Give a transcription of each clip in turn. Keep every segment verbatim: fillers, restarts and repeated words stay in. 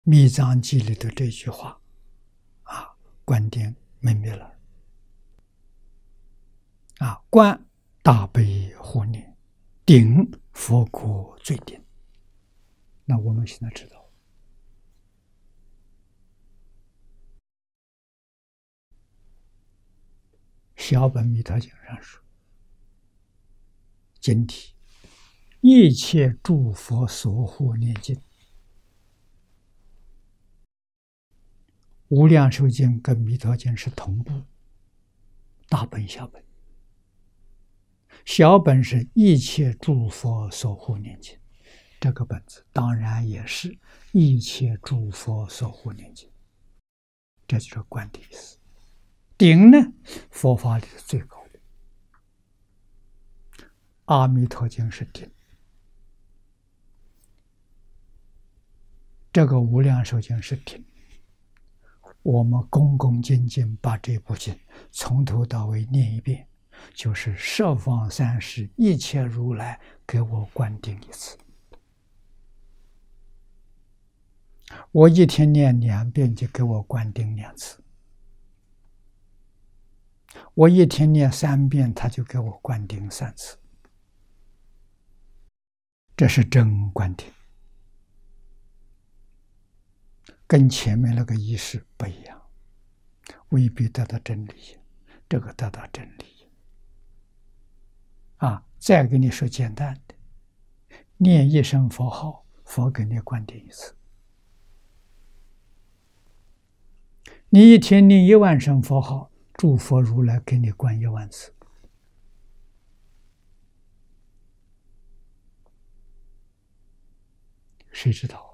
密藏记里的这句话啊，观点明灭了啊，观大悲护念，顶佛国最顶。那我们现在知道，小本弥陀经上说，经题一切诸佛所护念经。无量寿经跟弥陀经是同步，大本小本。小本是一切诸佛所护念经，这个本子当然也是一切诸佛所护念经，这就是观的意思。顶呢，佛法里是最高的，阿弥陀经是顶，这个无量寿经是顶。我们恭恭敬敬把这部经从头到尾念一遍，就是十方三世一切如来给我灌顶一次。我一天念两遍，就给我灌顶两次；我一天念三遍，他就给我灌顶三次。这是真灌顶，跟前面那个仪式不一样，未必得到真理，这个得到真理。啊，再给你说简单的，念一声佛号，佛给你灌顶一次。你一天念一万声佛号，诸佛如来给你灌一万次。谁知道？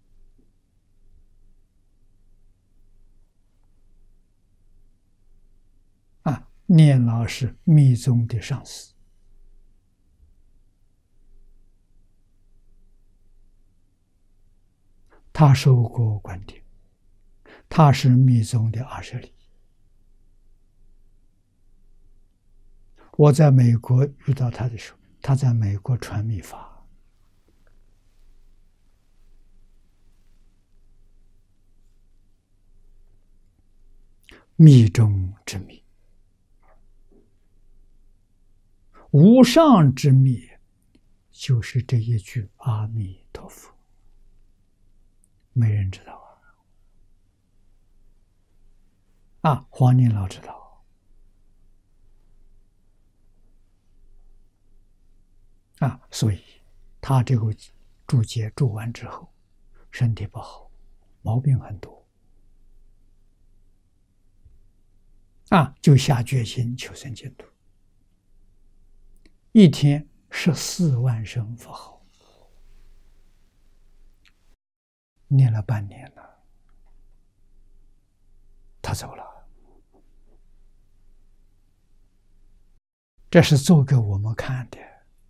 啊，念老是密宗的上师，他受过灌顶，他是密宗的阿舍利。我在美国遇到他的时候，他在美国传密法。密中之密，无上之密，就是这一句阿弥陀佛。没人知道啊！啊，黄念老知道啊，所以他这个注解注完之后，身体不好，毛病很多。啊，就下决心求生净土，一天十四万声佛号，念了半年了，他走了。这是做给我们看的。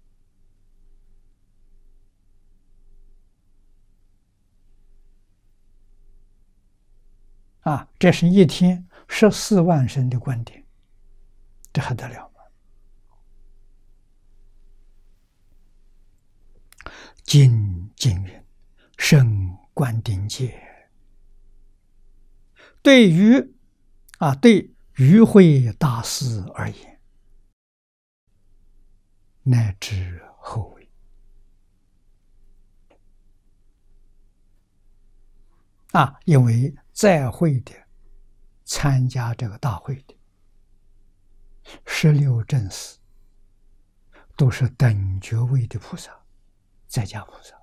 啊，这是一天十四万声的灌顶，这还得了吗？经经云：胜灌顶戒。对于啊，对与会大师而言，乃至后位啊，因为在会的参加这个大会的十六正士都是等觉位的菩萨，在家菩萨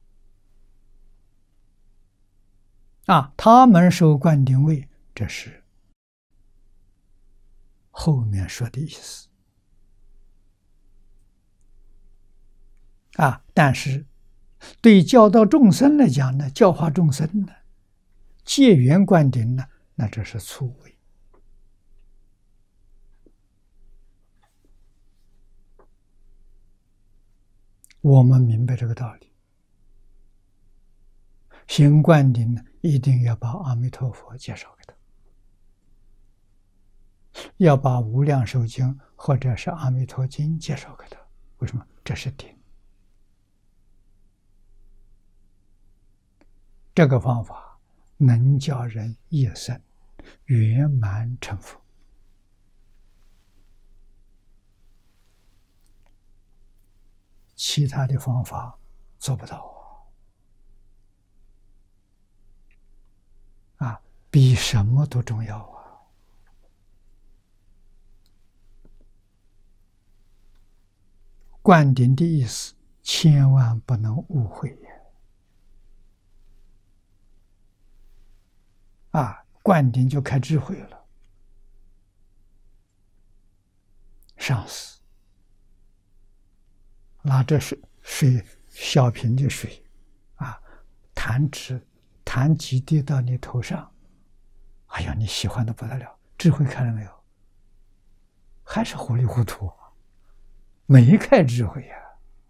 啊，他们受灌顶位，这是后面说的意思啊。但是对教导众生来讲呢，教化众生呢，戒缘灌顶呢，那这是粗位。我们明白这个道理，行灌顶呢，一定要把阿弥陀佛介绍给他，要把无量寿经或者是阿弥陀经介绍给他。为什么？这是顶。这个方法能叫人一生圆满成佛。其他的方法做不到啊！啊，比什么都重要啊！灌顶的意思，千万不能误会呀！啊，灌顶就开智慧了。上师拿着水水小瓶的水，啊，弹指弹几滴到你头上，哎呀，你喜欢的不得了，智慧开了没有？还是糊里糊涂，没开智慧呀！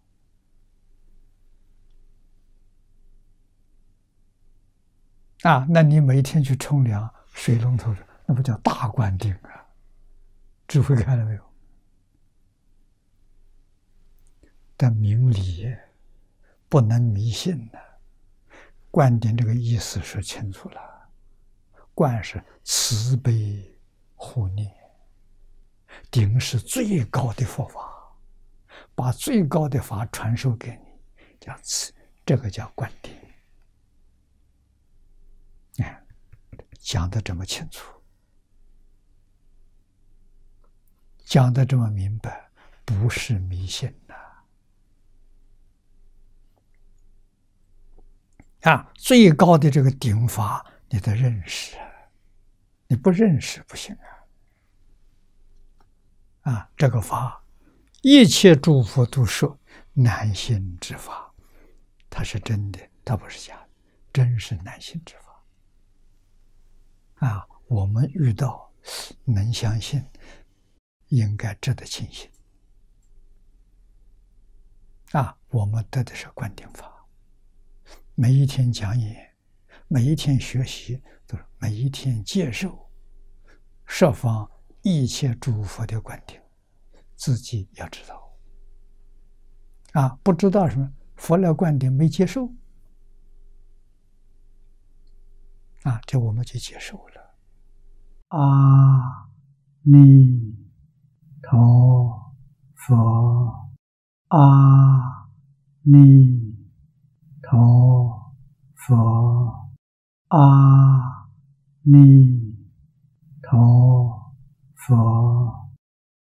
啊，那你每天去冲凉，水龙头那不叫大灌顶啊？智慧开了没有？但明理不能迷信的。灌顶这个意思说清楚了，灌是慈悲护念，顶是最高的佛法，把最高的法传授给你，叫慈，这个叫灌顶。哎，讲得这么清楚，讲得这么明白，不是迷信呐！啊，最高的这个顶法，你得认识啊！你不认识不行啊！啊，这个法，一切诸佛都说难信之法，它是真的，它不是假的，真是难信之法。啊，我们遇到能相信，应该值得庆幸。啊，我们得的是灌顶法。每一天讲演，每一天学习，都是每一天接受，设方一切诸佛的灌顶，自己要知道。啊，不知道什么佛来灌顶没接受，啊，这我们就接受了。阿弥陀佛，阿